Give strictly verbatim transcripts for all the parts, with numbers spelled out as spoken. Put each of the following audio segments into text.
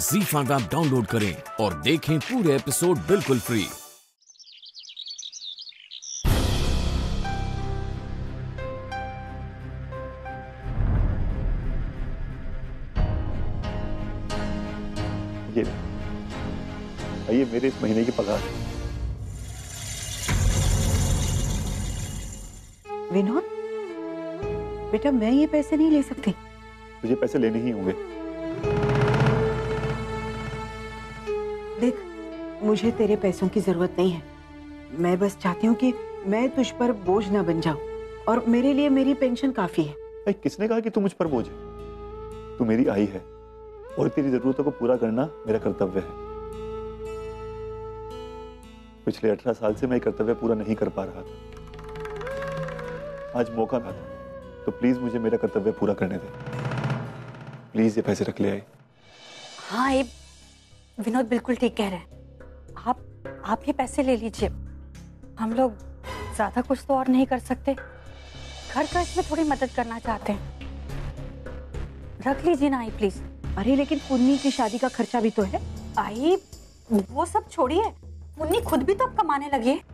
ज़ी five app download करें और देखें पूरे एपिसोड बिल्कुल फ्री। ये ये मेरे इस महीने की पगार। विनोद बेटा, मैं ये पैसे नहीं ले सकती। तुझे पैसे लेने ही होंगे। देख, मुझे तेरे पैसों की जरूरत नहीं है। मैं बस चाहती हूँ कि मैं तुझ पर बोझ ना बन जाऊं, और मेरे लिए मेरी पेंशन काफी है। अरे किसने कहा कि तू मुझ पर बोझ है? तू मेरी आई है और तेरी जरूरतों को पूरा करना मेरा कर्तव्य है। पिछले अठारह साल से मैं कर्तव्य पूरा नहीं कर पा रहा था। आज मौका था, तो प्लीज मुझे मेरा कर्तव्य पूरा करने दे। प्लीज ये पैसे रख ले आई। हाँ, ये विनोद बिल्कुल ठीक कह रहे हैं। आप आप ये पैसे ले लीजिए। हम लोग ज्यादा कुछ तो और नहीं कर सकते। घर का इसमें थोड़ी मदद करना चाहते हैं। रख लीजिए ना आई, प्लीज। अरे लेकिन पुन्नी की शादी का खर्चा भी तो है। आई, वो सब छोड़िए। पुन्नी खुद भी तो अब कमाने लगी है।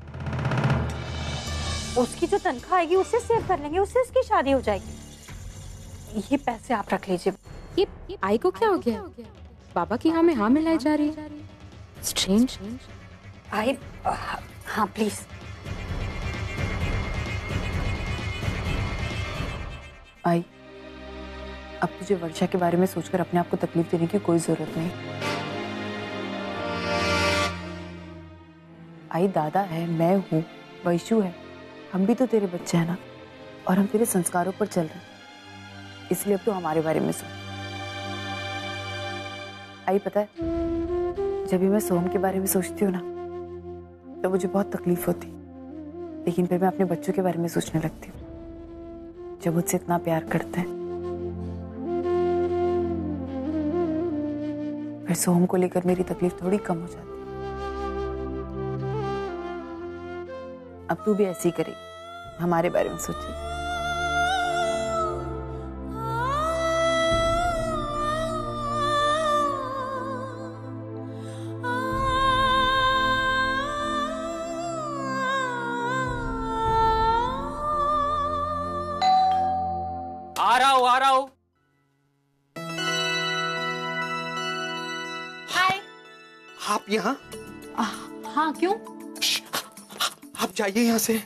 उसकी जो तनख्वाह आएगी उससे सेव कर लेंगे, उससे इसकी शादी हो जाएगी। ये पैसे आप रख लीजिए। ये आई को क्या हो गया? बाबा की हाँ में हाँ मिलाई जा रही है। स्ट्रेंज। आई, हाँ प्लीज। आई, अब तुझे वर्षा के बारे में सोचकर अपने आप को तकलीफ देने की कोई जरूरत नहीं। आई, दादा है, मैं हूँ, वैशु है, हम भी तो तेरे बच्चे हैं ना, और हम तेरे संस्कारों पर चल रहे हैं। इसलिए अब तो हमारे बारे में सोच। आई, पता है, जब भी मैं सोहम के बारे में सोचती हूँ ना, तो मुझे बहुत तकलीफ होती, लेकिन फिर मैं अपने बच्चों के बारे में सोचने लगती हूँ, जब मुझसे इतना प्यार करते हैं। फिर सोहम को लेकर मेरी तकलीफ थोड़ी कम हो जाती। अब तू भी ऐसे ही करेगी, हमारे बारे में सोचिए। आ रहा हूं, आ रहा हूं। हाय। आप यहाँ? हाँ, क्यों? आप जाइए यहाँ से।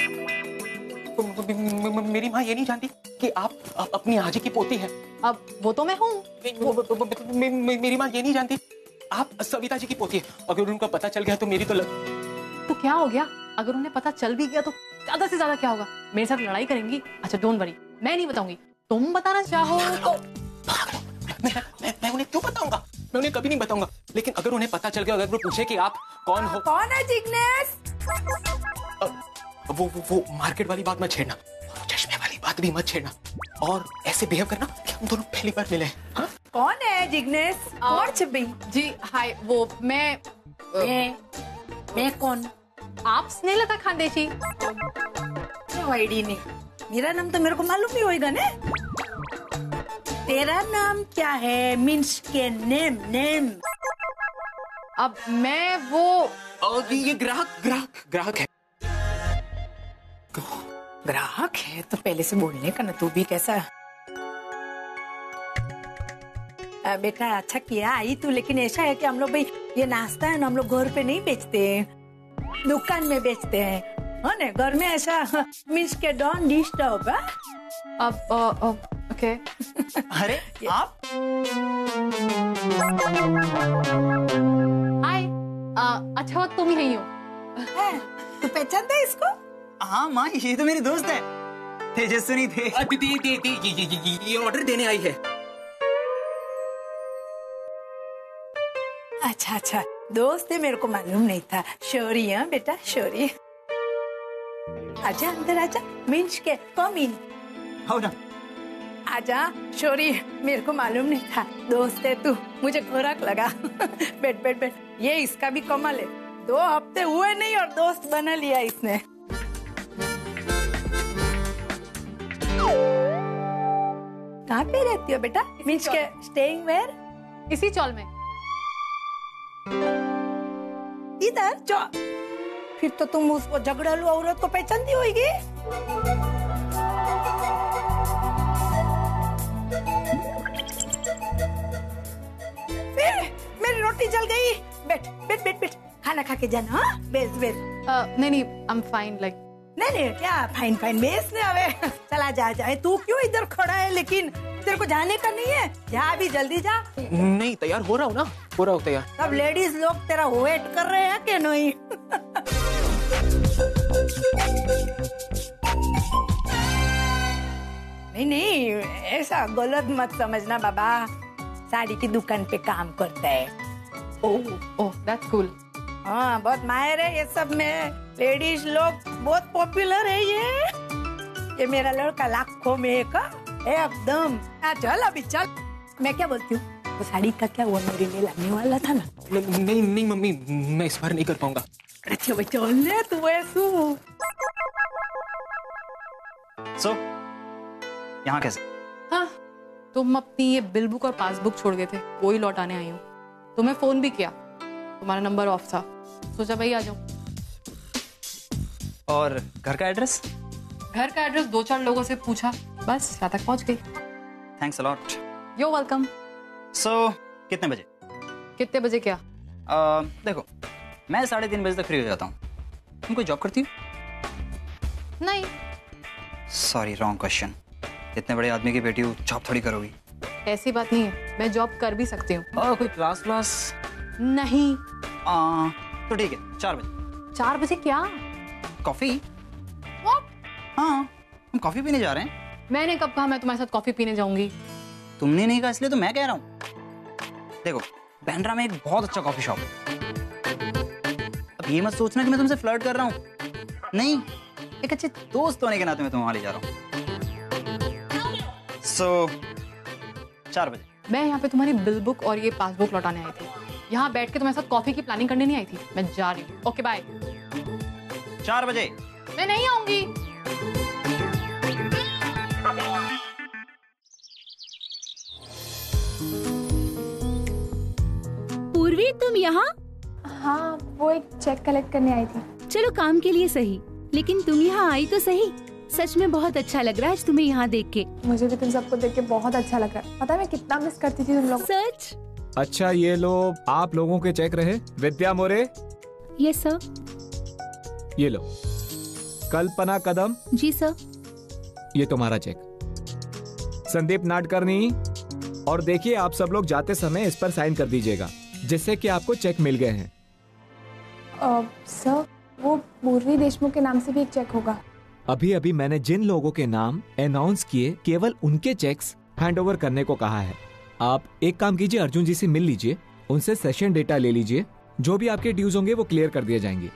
मेरी माँ ये नहीं जानती कि आप अपनी आजी की पोती हैं। अब वो तो मैं हूँ। मेरी माँ ये नहीं जानती आप सविता जी की पोती हैं। अगर उनको पता चल गया तो मेरी तो लग... तो क्या हो गया? अगर उन्हें पता चल भी गया तो ज्यादा से ज्यादा क्या होगा? मेरे साथ लड़ाई करेंगी? अच्छा डोंट वरी, मैं नहीं बताऊंगी। तुम बताना चाहो तो मैं, मैं, मैं उन्हें क्यों बताऊंगा? मैं उन्हें कभी नहीं बताऊंगा। लेकिन अगर उन्हें पता चल गया, अगर वो पूछे कि आप कौन हो? कौन है जिग्नेश? वो वो वो मार्केट वाली बात मत छेड़ना, चश्मे वाली बात भी मत छेड़ना, और ऐसे बिहेव करना कि हम दोनों पहली बार मिले हैं। हाँ? कौन है जिग्नेश? और छबी जी हाय, वो मैं मैं मैं कौन? आप स्नेहलता खानदेशी। आईडी नहीं, मेरा नाम तो मेरे को मालूम ही होगा ना। तेरा नाम क्या है? मीन्स के नेम नेम। अब मैं वो और ये ग्राहक ग्राहक ग्राहक है। ग्राहक है तो पहले से बोलने का ना। तू भी कैसा आ, बेटा अच्छा किया आई तू। लेकिन ऐसा है कि हम लोग भाई ये नाश्ता है ना, हम लोग घर पे नहीं बेचते हैं, दुकान में बेचते हैं, है ना। घर में ऐसा मीन्स के डोंट डिस्टर्ब। अब ओके। अरे आप? हाय, अच्छा वो तुम ही हो। तू पहचानता है इसको? हाँ माँ, ये तो मेरी दोस्त है, तेजस्विनी थे। दीदी दीदी ये ये ये ये ऑर्डर देने आई है। अच्छा अच्छा, दोस्त है, मेरे को मालूम नहीं था। शोरी है बेटा, शोरी। आजा अंदर आजा। मीन्स के कम इन। हो ना। आजा शोरी, मेरे को मालूम नहीं था दोस्त है तू, मुझे खोराक लगा। बैठ बैठ बैठ। ये इसका भी कमाल है, दो हफ्ते हुए नहीं और दोस्त बना लिया इसने। कहाँ पे रहती हो बेटा? मीन्स के स्टेइंग वेयर? इसी चौल में। इधर जो, फिर तो तुम उसको झगड़ालू औरत को पहचानती होगी। मेरी रोटी जल गई। बैठ बैठ बैठ बैठ, खाना खा के जाना। हाँ बेस बेस। uh, नहीं नहीं, आई एम फाइन। लाइक नहीं नहीं, क्या फाइन फाइन बेस ने हवे। चला जा जा। तू क्यों इधर खड़ा है? लेकिन तेरे को जाने का नहीं है? जा भी, जल्दी जा। नहीं, तैयार हो रहा हूँ ना, हो रहा हूँ तैयार। सब लेडीज लोग तेरा वेट कर रहे हैं कि नहीं? नहीं नहीं, ऐसा गलत मत समझना बाबा। साड़ी की दुकान पे काम करता है। Oh oh, that's cool. हाँ, बहुत माहिर है ये सब में। लेडीज लोग बहुत पॉपुलर है ये। ये मेरा लड़का लाखों में एक एकदम। चल अभी चल। मैं क्या बोलती हूँ, तो साड़ी का क्या वो मेरे लिए लाने वाला था ना? नहीं नहीं, नहीं मम्मी, मैं इस बार नहीं कर पाऊंगा। अच्छा भाई चल ले तू ऐसू। सो यहाँ कैसे? हाँ, तुम अपनी ये बिल बुक और पासबुक छोड़ गए थे, वो ही लौटाने आई हूँ। तुम्हें फोन भी किया, तुम्हारा नंबर ऑफ था, सोचा भाई आ जाऊं। और घर का एड्रेस? घर का एड्रेस दो चार लोगों से पूछा, बस यहाँ तक पहुंच गई। Thanks a lot. You welcome. So कितने बजे? कितने बजे क्या? uh, देखो, मैं साढ़े तीन बजे तक फ्री हो जाता हूँ। तुम कोई जॉब करती हो? नहीं। Sorry, wrong question. इतने बड़े आदमी की बेटी हो, जॉब थोड़ी करोगी। ऐसी बात नहीं है, मैं जॉब कर भी सकती हूँ। oh, कोई क्लास क्लास? नहीं। uh, तो ठीक है, चार बजे। चार बजे क्या? कॉफी? हाँ, हम कॉफी पीने जा रहे हैं। मैंने कब कहा मैं तुम्हारे साथ कॉफी पीने जाऊंगी? तुमने नहीं कहा इसलिए तो मैं कह रहा हूँ। देखो, बैंड्रा में एक बहुत अच्छा कॉफी शॉप है। अब ये मत सोचना कि मैं तुमसे फ्लर्ट कर रहा हूँ। नहीं, एक अच्छे दोस्त होने के नाते मैं तुम्हें वहां ले जा रहा हूँ। सो चार बजे। मैं यहाँ पे तुम्हारी बिल बुक और ये पासबुक लौटाने आई थी। यहाँ बैठ के तुम्हारे साथ कॉफी की प्लानिंग करने नहीं आई थी। मैं जा रही हूँ। Okay bye. चार बजे। मैं नहीं आऊंगी। पूर्वी, तुम यहाँ? हाँ, वो एक चेक कलेक्ट करने आई थी। चलो, काम के लिए सही, लेकिन तुम यहाँ आई तो सही। सच में बहुत अच्छा लग रहा है आज तुम्हें यहाँ देख के। मुझे भी तुम सबको देख के बहुत अच्छा लग रहा है। पता है मैं कितना मिस करती थी तुम लोग। सच? अच्छा, ये लो आप लोगों के चेक रहे। विद्या मोरे। Yes sir. ये लो। कल्पना कदम। जी सर। ये तुम्हारा चेक। संदीप नाडकर्णी। और देखिए, आप सब लोग जाते समय इस पर साइन कर दीजिएगा, जिससे कि आपको चेक मिल गए हैं। सर, वो पूर्वी देशमुख के नाम से भी एक चेक होगा। अभी अभी मैंने जिन लोगों के नाम अनाउंस किए, केवल उनके चेक्स हैंड ओवर करने को कहा है। आप एक काम कीजिए, अर्जुन जी से मिल लीजिए, उनसे सेशन डेटा ले लीजिए। जो भी आपके ड्यूज होंगे वो क्लियर कर दिए जाएंगे।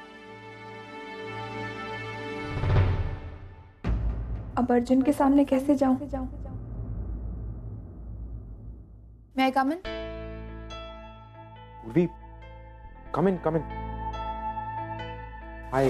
अब अर्जुन के सामने कैसे जाऊं? मैं कम इन? पूर्वी, come in, come in. Hi.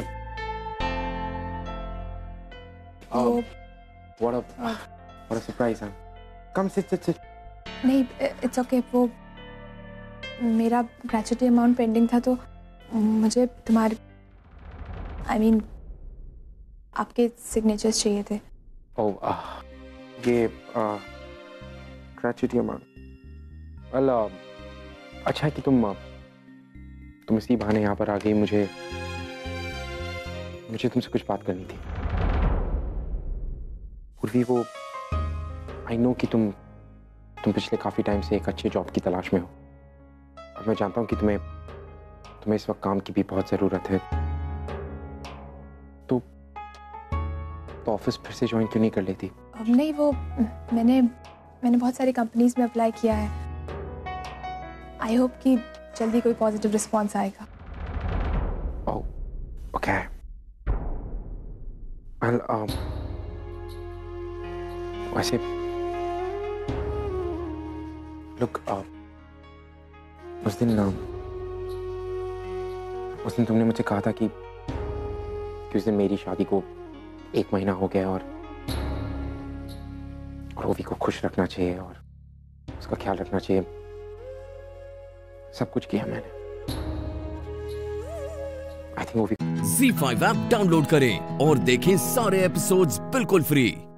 Oh, what a what a surprise, huh? Come sit, sit, sit. नहीं, इट्स ओके। वो मेरा ग्रेजुएटी अमाउंट पेंडिंग था, तो मुझे तुम्हारे आई I मीन mean, आपके सिग्नेचर्स चाहिए थे। Oh, uh, ये ग्रेजुएटी अमाउंट। वेल, अच्छा है कि तुम तुम इसी बहाने यहाँ पर आ गई। मुझे मुझे तुमसे कुछ बात करनी थी। पूर्वी, वो आई नो कि तुम तुम पिछले काफी टाइम से एक अच्छे जॉब की तलाश में हो, और मैं जानता हूँ कि तुम्हें तुम्हें इस वक्त काम की भी बहुत जरूरत है। तो तो ऑफिस फिर से ज्वाइन क्यों नहीं कर लेती? अब नहीं, वो मैंने मैंने बहुत सारी कंपनीज में अप्लाई किया है। आई होप कि जल्दी कोई पॉजिटिव रिस्पॉन्स आएगा। Oh, okay. वेल, वैसे लुक, उस दिन uh, उस दिन तुमने मुझे कहा था कि, कि उस दिन मेरी शादी को एक महीना हो गया, और और ओवी को खुश रखना चाहिए और उसका ख्याल रखना चाहिए। सब कुछ किया मैंने। आई थिंक वो भी। ज़ी फाइव ऐप डाउनलोड करें और देखें सारे एपिसोड्स बिल्कुल फ्री।